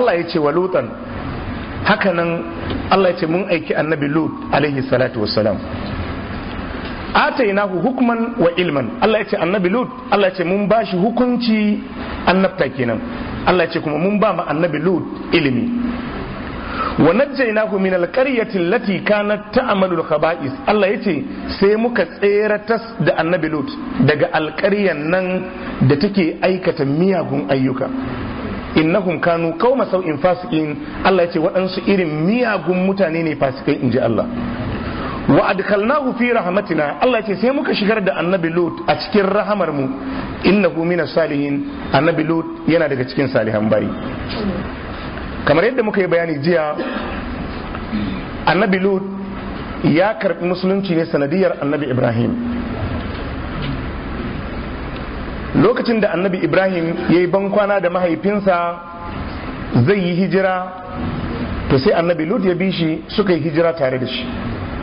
Allah ya ce wa lutan, hakanan Allah ya ce mun aiki annabi Lut alaihi salatu wassalam, atainahu hukman wa ilman. Allah ya ce annabi Lut, Allah ya ce mun bashi hukunci annabta kenan. Allah ya ce kuma mun ba ma annabi Lut ilimi. Wa najjaynahu min alqaryati allati kanat ta'malu alkhaba'is. Allah ya ce sai muka tseratas da annabi Lut daga alƙaryan nan da take aikata miyagun ayyuka. Innahum kanu qauma sau'in fasiqin. Allah ya ce waɗansu irin miyagun mutane ne fasikai inji Allah. Wa adkhalnahu fi rahmatina. Allah ya ce sai muka shigar da annabi Lut a cikin rahamar mu. Innahu minas salihin. Annabi Lut yana daga cikin salihan bayi. Kamar yadda muka yi bayani jiya, annabi Lut ya karbi musulunci ne sanadiyar annabi Ibrahim. Lokacin da annabi Ibrahim ya yi bankwana da mahaifinsa zai yi hijira, to sai annabi Lut ya bi shi, suka yi hijira tare da shi.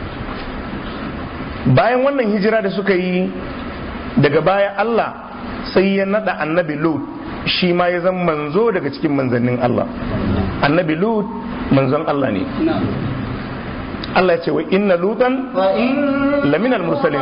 Bayan wannan hijira da suka yi, daga baya Allah sai ya nada annabi Lut shi ma ya zama manzo daga cikin manzannin Allah. Annabi Lut manzon Allah ne. Allah ya ce wa inna lutan laminal mursalin.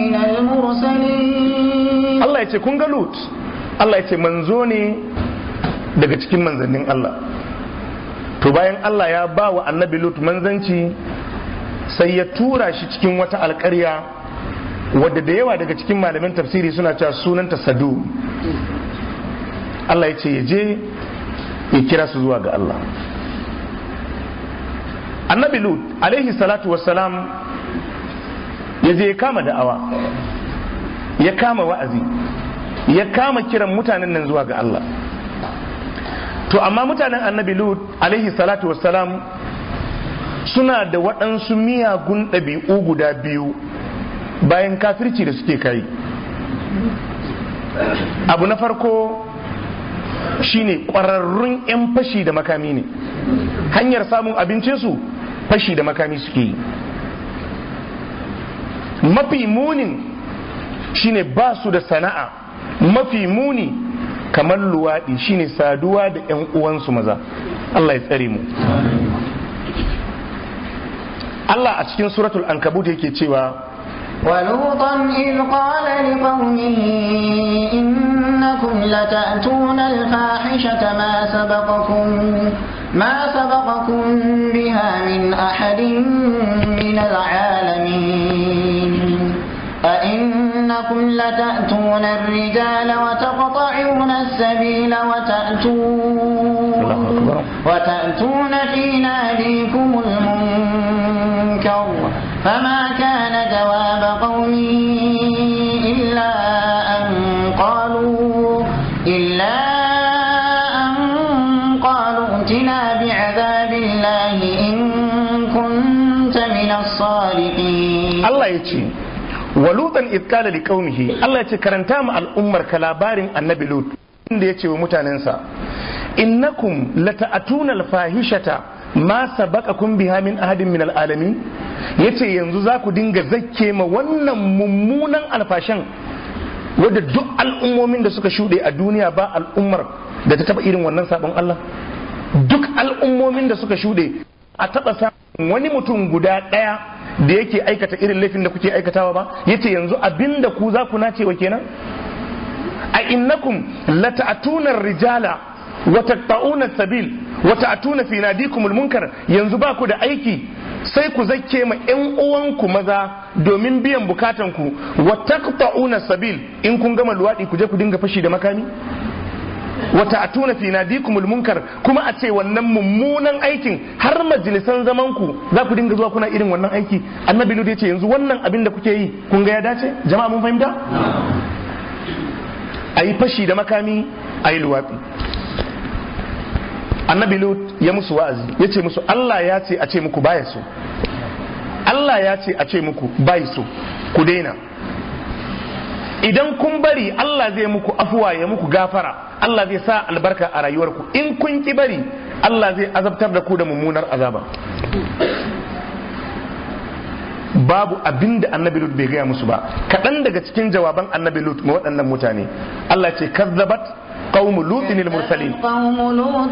Allah ya ce kun ga Lut, Allah ya ce manzo ne daga cikin manzannin Allah. To bayan Allah ya ba wa annabi Lut manzanci, sai ya tura shi cikin wata alƙarya wadda da yawa daga cikin malamin tafsiri suna cewa sunanta Sadu. Allah ya ce ya je ya kira su zuwa ga Allah. Annabi Lut alaihi salatu wassalam ya je ya kama da'awa, ya kama wa'azi, ya kama kiran mutanen nan zuwa ga Allah. To amma mutanen annabi Lut alaihi salatu wassalam suna da waɗansu miyagun ɗabi'u guda biyu bayan kafirci da suke kai. Abu na farko shine ƙwararrun 'yan fashi da makami ne. Hanyar samun abincinsu fashi da makami suke yi. Mafi munin shine ba su da sana'a. Mafi muni kamar luwaɗi shine saduwa da 'yan uwansu maza. Allah ya tsare mu. Allah a cikin suratul ankabut yake cewa ولوطا إذ قال لقومه إنكم لتأتون الفاحشة ما سبقكم بها من أحد من العالمين أئنكم لتأتون الرجال وتقطعون السبيل وتأتون في ناديكم المنكر فما كان جواب قومه إلا أن قالوا ائتنا بعذاب الله إن كنت من الصادقين. الله يجي ولوطا إذ قال لقومه. الله يجي كرنتام الأمر كلابار النبي لوط inda ya ce wa mutanensa innakum lata'atuna alfahishata ma sabaqakum biha min ahadin min alalamin. Yace yanzu za ku dinga zakke ma wannan mummunan alfashan wadda duk al'ummomin da suka shuɗe a duniya ba al'ummar da ta taba irin wannan sabon Allah. Duk al'ummomin da suka shuɗe a taba samun wani mutum guda ɗaya da yake aikata irin laifin da kuke aikatawa ba. Yace yanzu abinda ku za ku nace wa kenan. A innakum lata'atuna rijala wa taqta'una sabil wa ta'tuna fi nadikumul munkar. Yanzu ba ku da aiki sai ku zakke ma ƴan uwanku maza domin biyan bukatanku. Wa taqta'una sabil, in kun gama luwadi ku je ku dinga fashi da makami. Wa ta'tuna fi nadikumul munkar, kuma a ce wannan mummunan aikin har majalisan zaman ku za ku dinga zuwa kuna irin wannan aiki. Annabi Lut yace yanzu wannan abin da kuke yi kun ga ya dace? Jama'a mun fahimta? Ayi fashi da makami, ayi luwadi. Annabi Lut ya musu wa'azi, ya ce musu Allah ya ce a ce muku baya so. Allah ya ce a ce muku bai so, ku daina. Idan kun bari Allah zai muku afuwa, ya muku gafara, Allah zai sa albarka a rayuwarku. In kun ki bari Allah zai azabtar da ku da mummunar azaba. Babu abin da annabi Lut bai gaya musu ba. Kaɗan daga cikin jawaban annabi Lut ma waɗannan mutane, Allah ce kazzabat qaumu lutin al-mursalin قوم لوط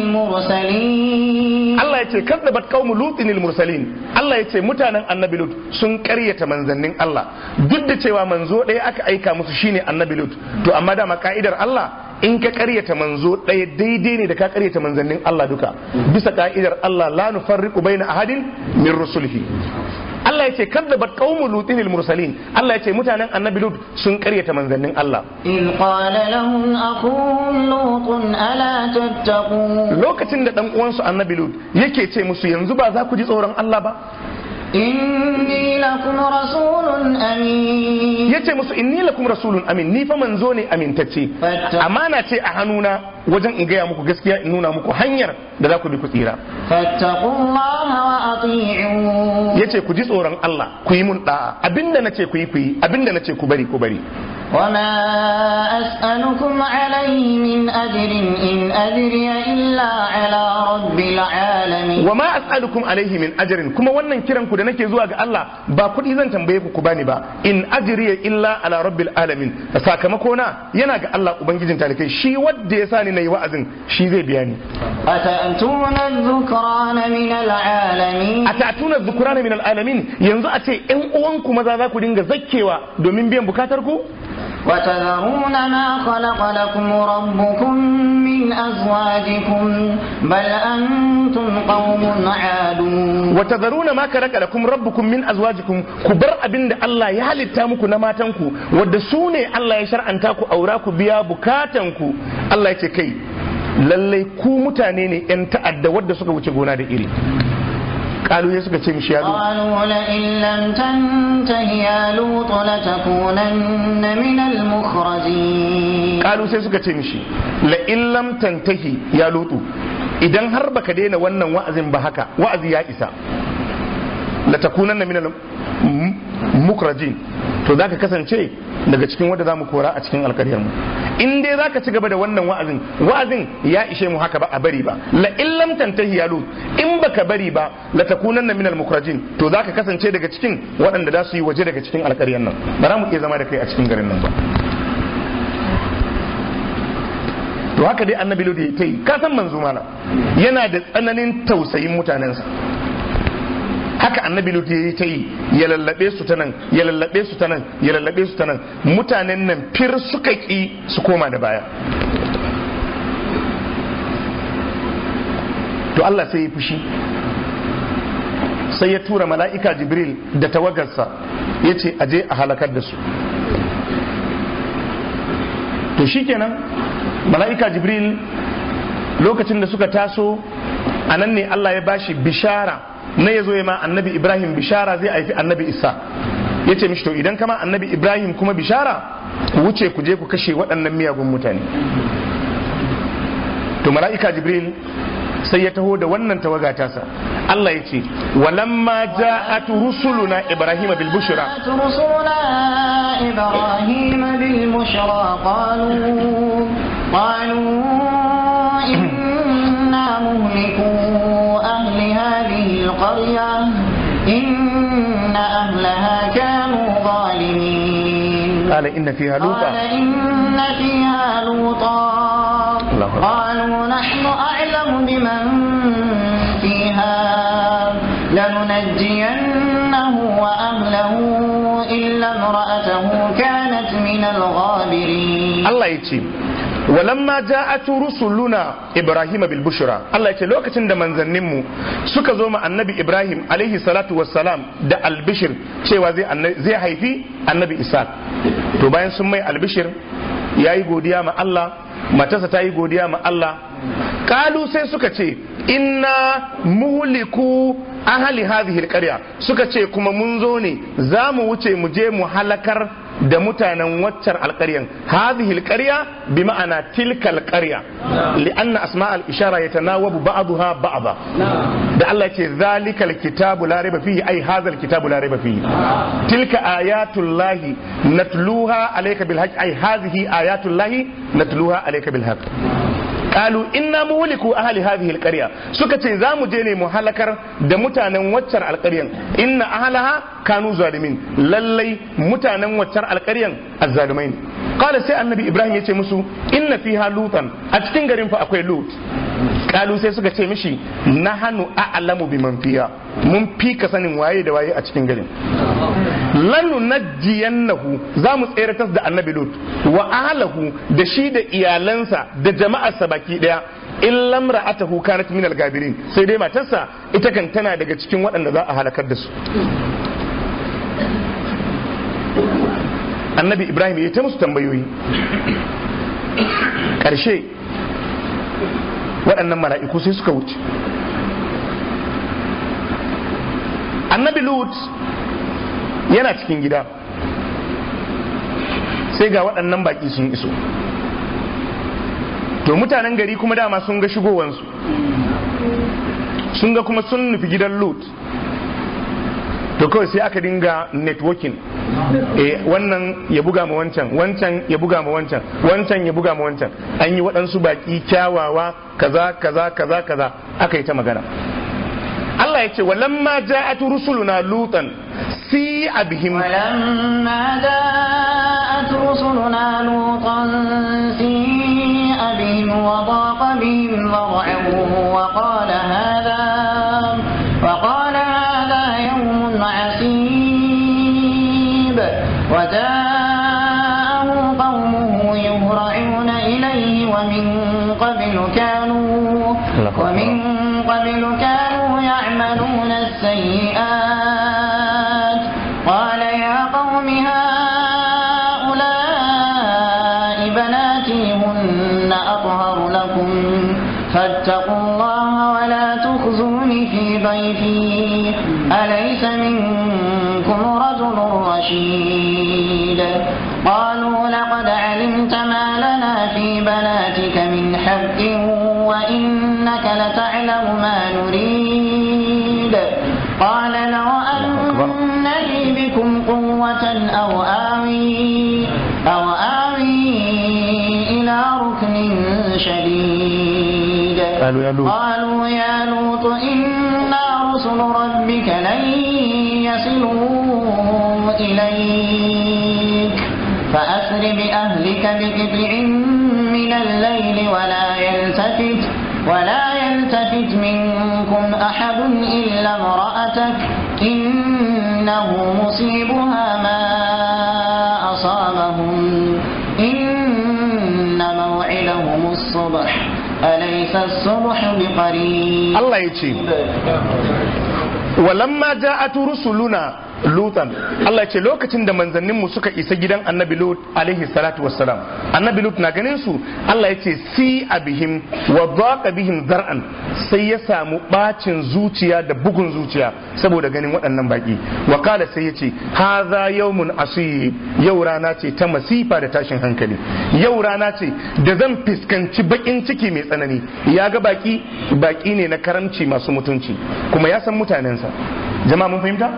المرسلين Allah ya ce kazzabat qaumu lutin al-mursalin Allah ya ce mutanen annabi lut sun karyata manzannin Allah duk da cewa manzo ɗaya aka aika musu shine annabi lut to amma dama ka'idar Allah in ka karyata manzo ɗaya daidai ne da ka karyata manzannin Allah duka bisa ka'idar Allah la nufarriqu baina ahadin min rusulihi Allah ya ce kadzabat qaumu lutin al-mursalin Allah ya ce mutanen annabi lut sun karyata manzannin Allah إذ قال لهم أخوهم لوط ألا تتقون lokacin da dan uwansu annabi lut yake ce musu yanzu ba za ku ji tsoron Allah ba إني لكم رسول أمين yace musu inni lakum rasulun amin ni fa manzo ne amintacce amana ce a hannuna wajen in gaya muku gaskiya in nuna muku hanyar da za ku bi ku tsira فاتقوا الله وأطيعون yace ku ji tsoron Allah ku yi mun da'a abinda nace ku yi ku yi abinda nace ku bari ku bari وما أسألكم عليه من أجر إن أجري إلا على رب العالمين wa ma as'alukum alaihi min ajrin kuma wannan kiran ku da nake zuwa ga Allah ba kudi zan tambaye ku bani ba in ajriya illa ala rabbil alamin sakamako na yana ga Allah ubangijin talikai shi wanda ya sani nayi wa'azin shi zai biya ni أتأتون الذكران من العالمين atatuna dhukrana min alalamin yanzu a ce ƴan uwanku maza za ku dinga zakkewa domin biyan bukatar ku وتذرون ما خلق لكم ربكم من أزواجكم بل أنتم قوم عادون وتذرون ما كرك لكم ربكم من ازواجكم كبر abinda Allah ya halitta muku na matanku wanda su ne Allah ya shar'anta ku aura ku biya bukatanku Allah ya ce kai lallai ku mutane ne yan ta'adda wadda suka wuce gona da iri kalu ya suka ce mishi ya قالوا لئن لم تنته يا لوط لتكونن من المخرجين kalu sai suka ce mishi la illam tantahi ya lutu idan har baka daina wannan wa'azin ba haka wa'azi ya isa la takunanna min al mukrajin to zaka kasance daga cikin wanda zamu kora a cikin alkariyar mu in dai zaka ci gaba da wannan wa'azin ya ishe mu haka ba a bari ba la illam tantahi ya lut in baka bari ba la takunanna min al mukrajin to zaka kasance daga cikin waɗanda za su yi waje daga cikin alkariyar nan ba za mu iya zama da kai a cikin garin nan ba to haka dai annabi lut ya yi ka san manzo mana yana da tsananin tausayin mutanensa haka annabi lut ya yi ya lallabe su ta nan ya lallabe su ta nan ya lallabe su ta nan mutanen nan fir suka ki su koma da baya to Allah sai ya fushi sai ya tura mala'ika jibril da tawagarsa ya ce aje a halakar da su to shikenan mala'ika jibril lokacin da suka taso a nan ne Allah ya bashi bishara na ya zo ya ma annabi ibrahim bishara zai haifi annabi isa ya ce mishi to idan kama annabi ibrahim kuma bishara ku wuce ku je ku kashe waɗannan miyagun mutane to mala'ika jibril sai ya taho da wannan tawaga tasa Allah ya ce walamma ja'at rusuluna ibrahim bil bushra رسلنا إبراهيم بالبشرى قالوا إنا مهلكو أهل هذه القرية إن أهلها كانوا ظالمين قال إن فيها لوطا قال إن فيها لوطا الله أكبر. قالوا نحن أعلم بمن فيها لننجينه وأهله إلا امرأته كانت من الغابرين Allah ya ce walamma ja'at rusuluna ibrahim bil bushra Allah ya ce lokacin da manzanninmu suka zo ma annabi ibrahim alaihi salatu wassalam da albishir cewa zai haifi annabi isa to bayan sun mai albishir yayi godiya ma Allah matarsa ta yi godiya ma Allah kalu sai suka ce inna muhliku ahli hadhihi alqarya suka ce kuma mun zo ne za mu wuce mu je mu halakar da mutanen waccar alƙaryan hadhihi alqarya bi ma'ana tilka alqarya li'anna asma' al-ishara yatanawabu ba'daha ba'da da Allah ce zalika alkitabu la raiba fihi ay hadha alkitabu la raiba fihi tilka ayatullahi natluha alayka bil haqq ay hadhihi ayatullahi natluha alayka bil haqq qalu inna muhliku ahli hadhihi alqarya suka ce za mu je ne mu halakar da mutanen waccar alqaryan inna ahlaha kanu zalimin lallai mutanen waccar alqaryan azzalimain qala sai annabi Ibrahim ya ce musu inna fiha lutan, a cikin garin fa akwai lut. Kalu sai suka ce mishi nahanu a'lamu biman fiha, mun fi ka sanin waye da waye a cikin garin. Lanu najiyannahu, za mu tseratas da annabi lut wa ahlahu, da shi da iyalansa da jama'arsa baki daya, illa imra'atuhu kanat min al-gabirin, sai dai matarsa ita kan tana daga cikin waɗanda za a halakar da su. Annabi Ibrahim ya ta musu tambayoyi, ƙarshe waɗannan mala'iku sai suka wuce. Annabi Lut yana cikin gida, sai ga waɗannan baƙi sun iso. To mutanen gari kuma dama sun ga shigowansu, sun ga kuma sun nufi gidan Lut. To kawai sai aka dinga networking, wannan ya buga ma wancan, wancan ya buga ma wancan, wancan ya buga ma wancan, an yi waɗansu baƙi kyawawa kaza kaza kaza kaza, aka yi ta magana. Allah ya ce walamma ja'at rusuluna lutan si abihim, walamma ja'at rusuluna lutan si abihim wa daqa bihim dhar'an wa qala hadha yawmun 'asib wa ja'ahu qawmuhu yuhra'una ilayhi wa min qablu kanu يعملون السيئات قال يا قوم هؤلاء بناتي هن أطهر لكم فاتقوا الله ولا تخزوني في ضيفي أليس منكم رجل رشيد قالوا لقد علمت ما لنا في بناتك من حق وإنك لتعلم ما نريد قال لو أن لي بكم قوة أو آوي إلى ركن شديد قالوا يا لوط إنا رسل ربك لن يصلوا إليك فأسر بأهلك بقطع من الليل ولا يلتفت منكم أحد إلا امرأتك إنه مصيبها ما أصابهم إن موعدهم الصبح أليس الصبح بقريب. الله يجيب walamma ja'atu rusuluna lutan, Allah ya ce lokacin da manzannin mu suka isa gidan annabi Lut alaihi salatu wassalam, annabi Lut na ganin su, Allah ya ce si abihim wa dhaqa bihim zar'an, sai ya samu bacin zuciya da bugun zuciya saboda ganin waɗannan baki. Wa kala sai ya ce hadha yawmun asib, yau rana ce ta masifa da tashin hankali, yau rana ce da zan fiskanci bakin ciki mai tsanani. Ya ga baki ne na karamci masu mutunci, kuma ya san mutanensa. Jama'a mun fahimta?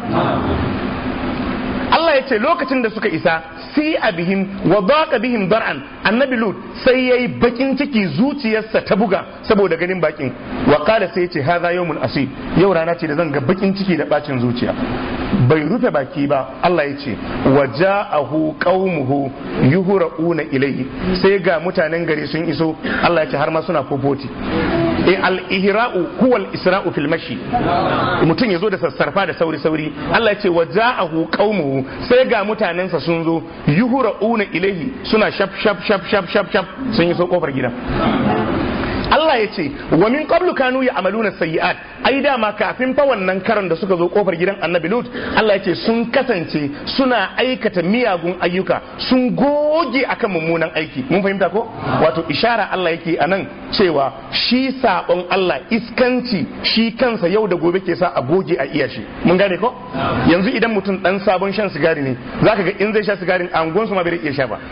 Allah ya ce lokacin da suka isa si abihim wa daqa bihim dar'an, annabi Lut sai yayi bakin ciki, zuciyarsa ta buga saboda ganin bakin. Wa qala sai ya ce hadha yawmun asib, yau rana ce da zan ga bakin ciki da bacin zuciya. Bai rufe baki ba, Allah ya ce wa ja'ahu qaumuhu yuhra'una ilayhi, sai ga mutanen gari sun iso. Allah ya ce har ma suna fofoti. Al-ihra'u huwa al-isra'u fil mashi, mutum yazo da sassarfa da sauri sauri. Allah ya ce wa ja'ahu qaumuhu, sai ga mutanensa sun zo yuhra'una ilayhi, suna shaf shaf shaf shaf shaf shaf, sun yi so kofar gidan. Allah ya ce wa min qablu kanu ya'maluna sayyi'at, ai dama kafin fa wannan karan da suka zo kofar gidan annabi Lut, Allah ya ce sun kasance suna aikata miyagun ayyuka, sun goge akan mummunan aiki. Mun fahimta ko? Wato ishara Allah yake anan cewa shi sabon Allah, iskanci shi kansa yau da gobe ke sa a goge a iya shi. Mun gane ko? Yanzu idan mutum dan sabon shan sigari ne, zaka ga in zai sha sigarin angonsu ma bai iya sha ba.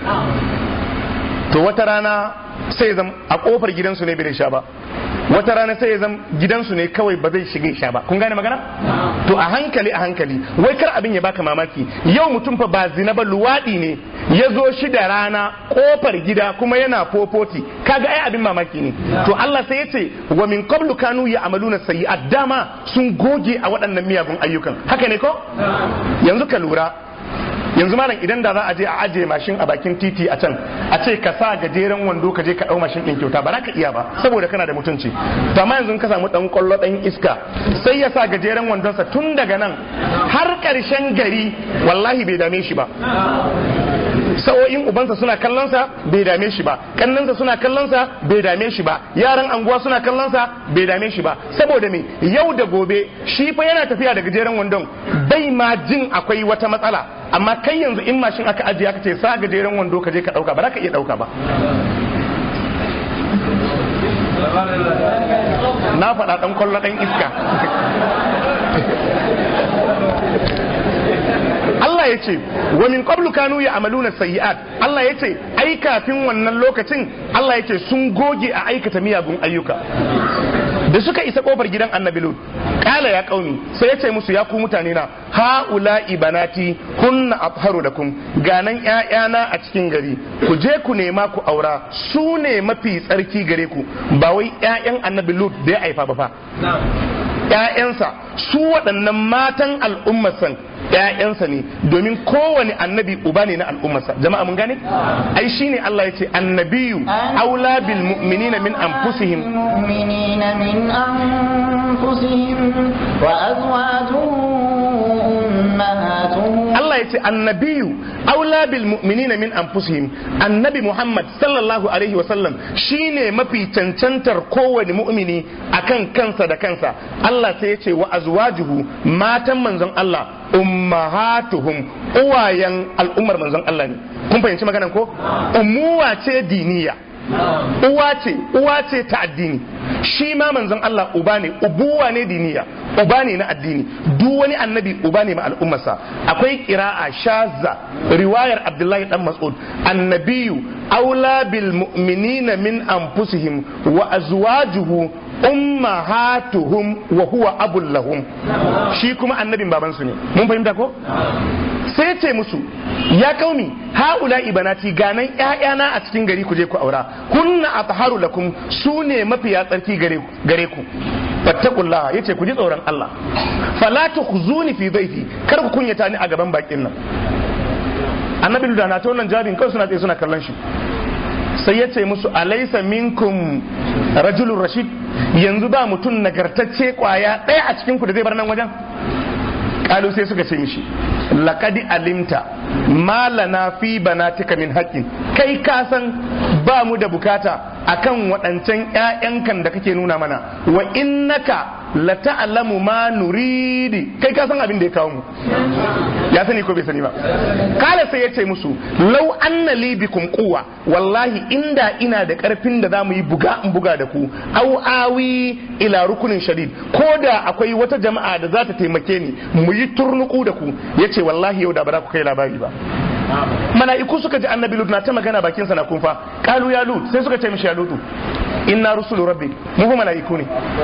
To wata rana sai zam a kofar gidansu ne bai sha ba, wata rana sai ya zam gidansu ne kawai ba zai shiga sha ba. Kun gane magana? To a hankali wai kar abin ya baka mamaki, yau mutum fa ba zina ba, luwadi ne ya zo shi da rana kofar gida kuma yana fofoti, kaga ai abin mamaki ne. To Allah sai ya ce wa min qablu kanu ya'maluna sayyi'at, dama sun goge a waɗannan miyagun ayyukan. Haka ne ko? Yanzu ka lura yanzu malam idan da za a je a ajiye mashin a bakin titi a can a ce ka sa gajeren wando ka je ka dau mashin din kyauta ba za ka iya ba saboda kana da mutunci. To amma yanzu ka samu dan kwallo dan iska sai ya sa gajeren wandonsa tun daga nan har karshen gari wallahi bai dame shi ba. Sa'o'in ubansa suna kallonsa bai dame shi ba, kannansa suna kallonsa bai dame shi ba, yaran anguwa suna kallonsa bai dame shi ba. Saboda me yau da gobe shi fa yana tafiya da gajeren wandon bai ma jin akwai wata matsala, amma kai yanzu in mashin aka ajiye aka ce sa gajeren wando ka je ka dauka ba za ka iya dauka ba. Na faɗa ɗan kwallo ɗan iska. Allah ya ce wa min qablu kanu ya'maluna sayyi'at. Allah ya ce ai kafin wannan lokacin Allah ya ce sun goge a aikata miyagun ayyuka. Da suka isa kofar gidan Annabi Lut, kala ya kaumi, sai ya ce musu ya ku mutane na, haula'i banati kunna atharu lakum, ganan ƴaƴana a cikin gari, ku je ku nema ku aura, su ne mafi tsarki gare ku, ba wai ƴaƴan Annabi Lut da ya haifa ba fa. ƴaƴansa su waɗannan matan al'ummarsa ƴaƴansa ne, domin kowane annabi uba ne na al'ummarsa. Jama'a mun gane? Ai shine Allah ya ce annabiyu aula bil mu'minina min anfusihim wa azwajuhum ummahatuhum. Allah ya ce annabiyu aula bil mu'minina min anfusihim. Annabi Muhammad sallallahu alaihi wa sallam shine mafi cancantar kowane mu'mini akan kansa da kansa. Allah sai ya ce wa azwajuhu, matan manzon Allah, ummahatuhum, uwayen al'ummar manzon Allah ne. Kun fahimci maganan ko? Umuwa ce diniya, uwa ce ta addini. Shi ma manzon Allah uba ne, ubuwa ne diniya, uba ne na addini. Duk wani annabi uba ne ma al'ummarsa. Akwai qira'a shazza, riwayar Abdullahi dan Mas'ud, annabiyu aula bil mu'minina min anfusihim wa azwajuhu ummahatuhum wa huwa abul lahum. Shi kuma annabin babansu ne. Mun fahimta ko? Sai ce musu ya kaumi haula ibanati, ganan ƴaƴana a cikin gari ku je ku aura, kunna atharu lakum, su ne mafiya tsarki gare ku. Fattakullah, yace ku ji tsoron Allah, fala tukhzuni fi dhayfi, kar ku kunyata ni a gaban bakin nan. Annabi da na ta wannan jabin kawai suna tsaye suna kallon shi, sai ya ce musu alaysa minkum rajulun rashid, yanzu ba mutum nagartacce kwaya ɗaya a cikin ku da zai bar nan wajen? Kalu sai suka ce mishi laqad alimta ma lana fi banatika min haqqin, kai ka san ba mu da bukata akan waɗancan ƴaƴankan da kake nuna mana, wa innaka la ta'lamu ma nuridi, kai ka san abin da ya kawo mu. Ya sani ko bai sani ba? Kala sai ya ce musu law anna li bikum quwwa, wallahi inda ina da karfin da zamu yi buga in buga da ku, au awi ila rukunin shadid, ko da akwai wata jama'a da za ta taimake ni mu yi turnuku da ku, yace wallahi yau da ba za ku kai labari ba. Mala'iku suka ji annabi Lut na ta magana bakinsa na kunfa, kalu ya Lut, sai suka ce mishi ya Lutu inna rusulu rabbi, mu fa mala'iku ne.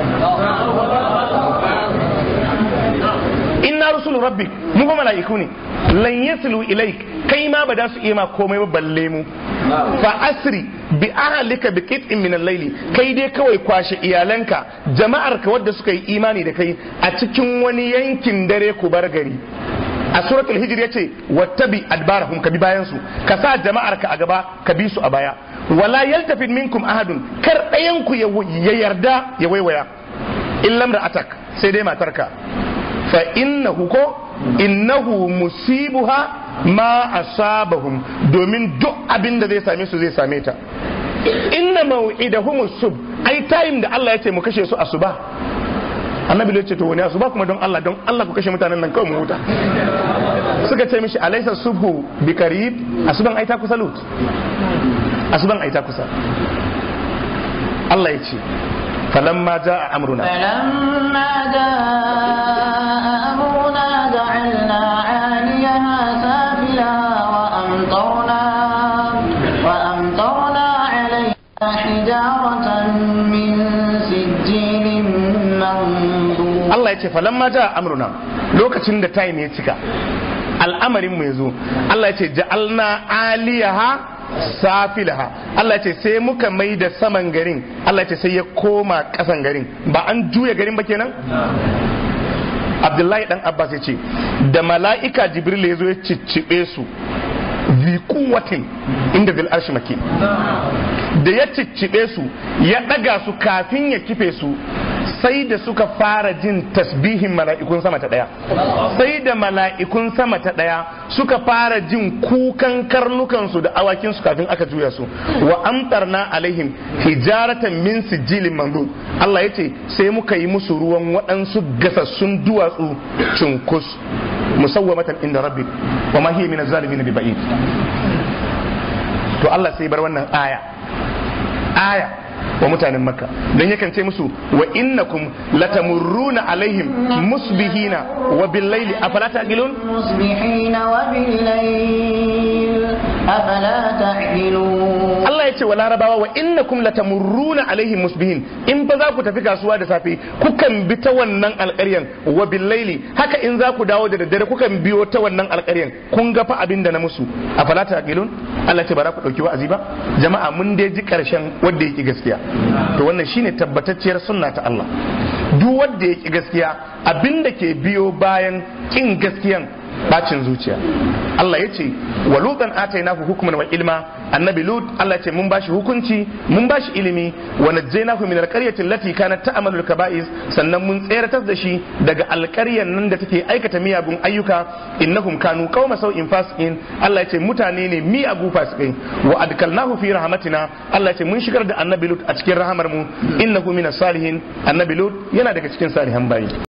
Inna rusulu rabbi, mu fa mala'iku ne. Lan yasilu ilaik, kai ma ba da su iya ma komai ba balle mu. Fa asri bi ahlika bi qit'in min al-layli, kai dai kawai kwashe iyalanka, jama'arka wadda suka yi imani da kai a cikin wani yankin dare ku bar gari. A suratul hijr yace wattabi adbarahum, ka bi bayan su, ka sa jama'ar ka a gaba ka bi su a baya. Wala yaltafid minkum ahadun, kar ɗayan ku ya yarda ya waiwaya, illam ra'atak, sai dai matarka. Fa innahu musibuha ma asabahum, domin duk abin da zai same su zai same ta. Inna maw'idahum sub, ai time da Allah yace mu kashe su asuba. Annabi ya ce to wani asuba kuma don Allah ku kashe mutanen nan kawai mu huta. Suka ce mishi alaysa subhu bikarib, asuban ai ta kusa Lut, asuban ai ta kusa. Allah ya ce falamma jaa amruna ja'alna 'aliyaha safilaha wa amtarna 'alayha hijaratan min sijjilin mandud. Allah ya ce falamma jaa amruna, lokacin da time ya cika, al'amarin mu yazo, Allah ya ce ja'alna 'aliyaha safilaha, Allah ce sai muka mai da saman garin, Allah ce sai ya koma kasan garin. Ba an juya garin ba kenan? Abdullahi dan Abbas ya ce da mala'ika Jibril ya zo ya ciccibe su zi kuwatin inda bil arshi maki, da ya ciccibe su ya daga su kafin ya kife su sai da suka fara jin tasbihin mala'ikun sama ta daya, sai da mala'ikun sama ta daya suka fara jin kukan karnukansu da awakinsu kafin aka juya su. Wa amtarna alaihim hijaratan min sijilin mandud, Allah ya ce sai muka yi musu ruwan waɗansu gasassun duwatsu cunkus musawwamatan inda rabbi wa ma hiya min az-zalimin bi ba'id. To Allah sai bar wannan aya wa mutanen Makka dan yakan ce musu wa innakum latamurruna alaihim musbihina wa bil-laili afala ta'qilun, musbihina wa bil-laili afala ta'qilun. Allah ya ce wa larabawa wa innakum latamurruna alaihim musbihin, in fa za ku tafi kasuwa da safe kukan bi ta wannan alƙaryan, wa bil-laili haka in za ku dawo da daddare kukan biyo ta wannan alƙaryan. Kun ga fa abin da na musu, afala ta'qilun. Allah ce ba za ku dauki wa'azi ba. Jama'a mun dai ji karshen wanda yake gaskiya, to wannan shine tabbatacciyar sunna ta Allah. Duk wanda yake gaskiya abinda ke biyo bayan kin gaskiyan bacin zuciya. Allah ya ce wa lutan atainahu hukman wa ilma, annabi lut Allah ya ce mun bashi hukunci mun bashi ilimi, wa najjaynahu min alqaryati allati kanat ta'malu alkaba'is, sannan mun tseratar da shi daga alƙaryan nan da take aikata miyagun ayyuka. Innahum kanu qauma sau'in fasiqin, Allah ya ce mutane ne miyagu fasikai. Wa adkalnahu fi rahmatina, Allah ya ce mun shigar da annabi lut a cikin rahamar mu. Innahu minas salihin, annabi lut yana daga cikin salihan bayi.